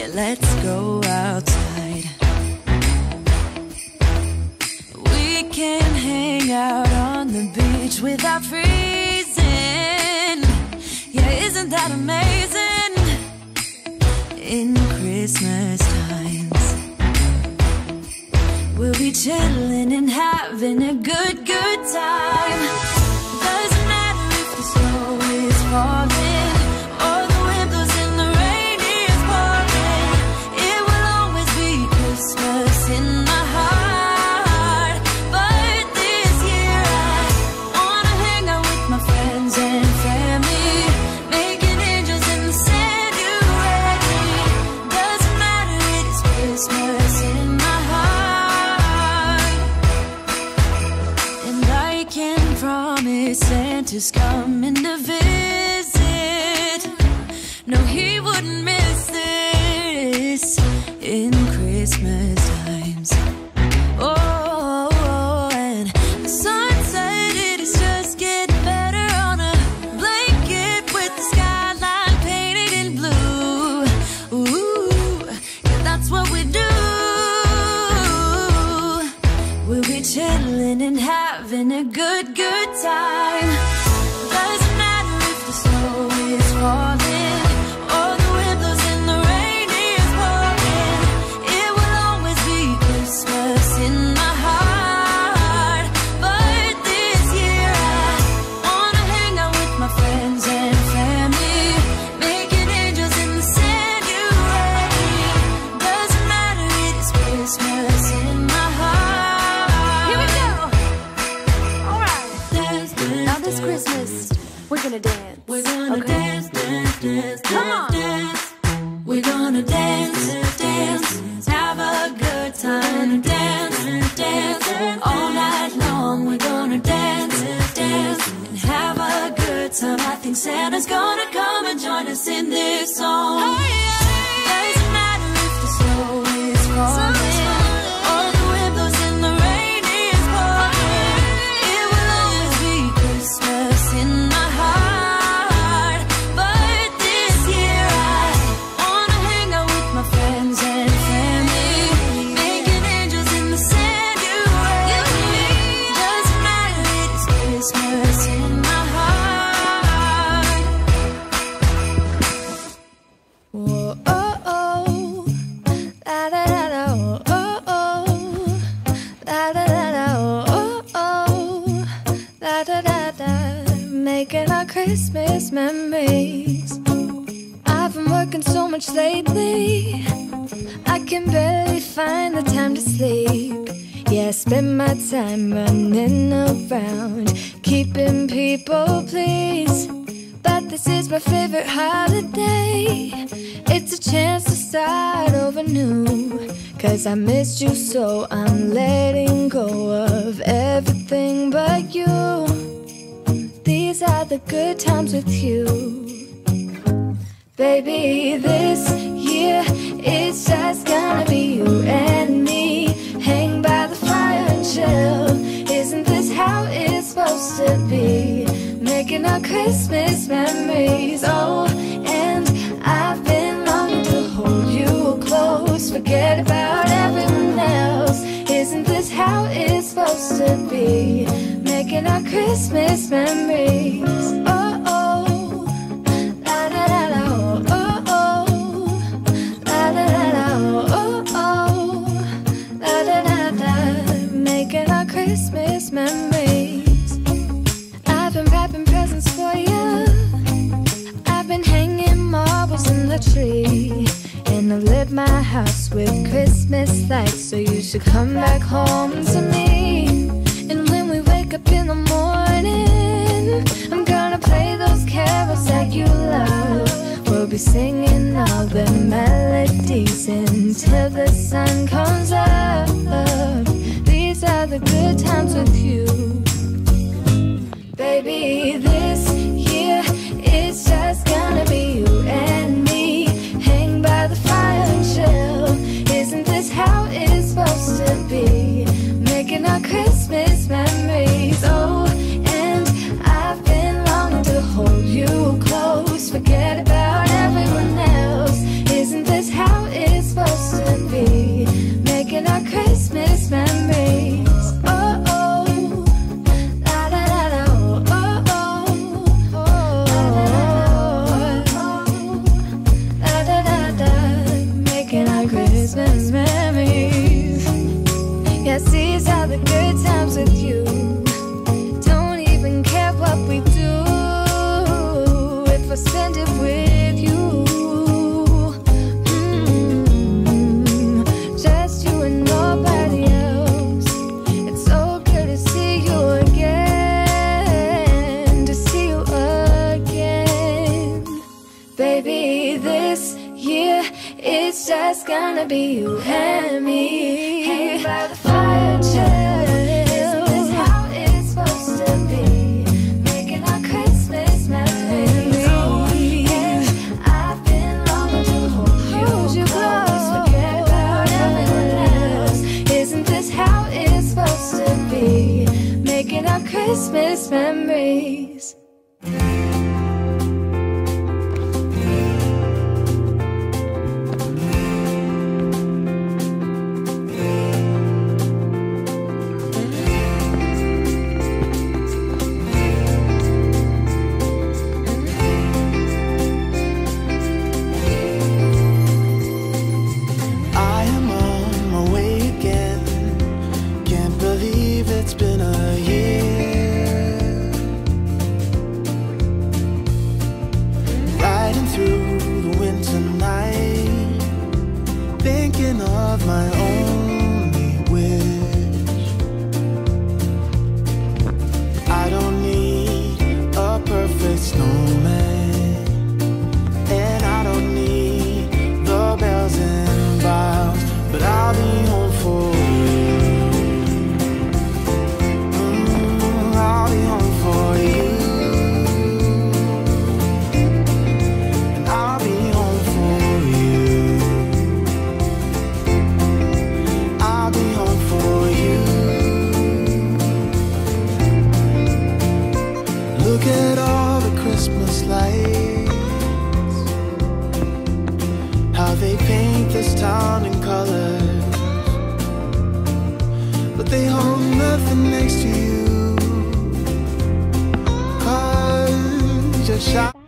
let's go outside. We can hang out on the beach without freezing. Yeah, isn't that amazing? In Christmas times, we'll be chilling and having a good time. Doesn't matter if the snow is falling or the wind blows and the rain is pouring. It will always be Christmas in my heart. But this year I wanna hang out with my friends and family, making angels in the sand. You ready? Doesn't matter, it's Christmas in my heart. And I can promise Santa's coming to visit. No, he wouldn't miss this in Christmas times. Oh, and the sun said it is just getting better on a blanket with the skyline painted in blue. Ooh, yeah, that's what we do. We'll be chilling and having a good time. Doesn't matter if the snow is falling or the wind blows and the rain is pouring. It will always be Christmas in my heart. But this year I wanna hang out with my friends and family, making angels in the sand. You ready? Doesn't matter, it's Christmas in my heart. Here we go. All right. Now this Christmas, we're gonna dance. We're gonna dance, dance, dance, come on. Dance. We're gonna dance, dance, have a good time. Dance, dance, all night long. We're gonna dance, dance, and have a good time. I think Santa's gonna come and join us in this song. Doesn't matter if the snow is falling or the wind blows and the rain is pouring. It will always be Christmas in my heart. But this year I wanna hang out with my friends and family, making angels in the sand. You ready? Doesn't matter, it's Christmas in my heart. Whoa, oh, oh, la da da da, oh, oh, oh, la da da da, oh, oh, la da da da, making our Christmas memories. I've been working so much lately, I can barely find the time to sleep. Yeah, I spend my time running around, keeping people pleased. But this is my favorite holiday. It's a chance to start over new. 'Cause I missed you, so I'm letting go of everything but you. These are the good times with you. Baby, this year it's just gonna be you and me. Hang by the fire and chill. Isn't this how it's supposed to be? Making our Christmas memories. Oh, and I've been longing to hold you close. Forget about everyone else. Isn't this how it's supposed to be? Making our Christmas memories. Oh, oh, la da da da, oh, oh, la da da da, oh, oh, la da da da, making our Christmas memories. I've been wrapping presents for you. I've been hanging marbles in the tree, and I've lit my house with Christmas lights. So you should come back home to me. And when we wake up in the morning, I'm gonna play those carols that you love. We'll be singing all the melodies until the sun comes up. These are the good times with you. Baby, this year it's just gonna be you and me. Hang by the fire and chill. Isn't this how it's supposed to be? Making our Christmas memories. Oh, and I've been longing to hold you close. Forget about everyone else. Isn't this how it It's just gonna be you and me, hanging by the fire chill. Isn't this how it's supposed to be? Making our Christmas memories. Oh yeah, I've been longing to hold you close, forget about everyone else. Isn't this how it's supposed to be? Making our Christmas memories. It's been a year, riding through the winter night, thinking of my only wish. I don't need a perfect snowman, and I don't need the bells and boughs, but I'll be home for you. Look at all the Christmas lights, how they paint this town in colors, but they hold nothing next to you, 'cause you're shy.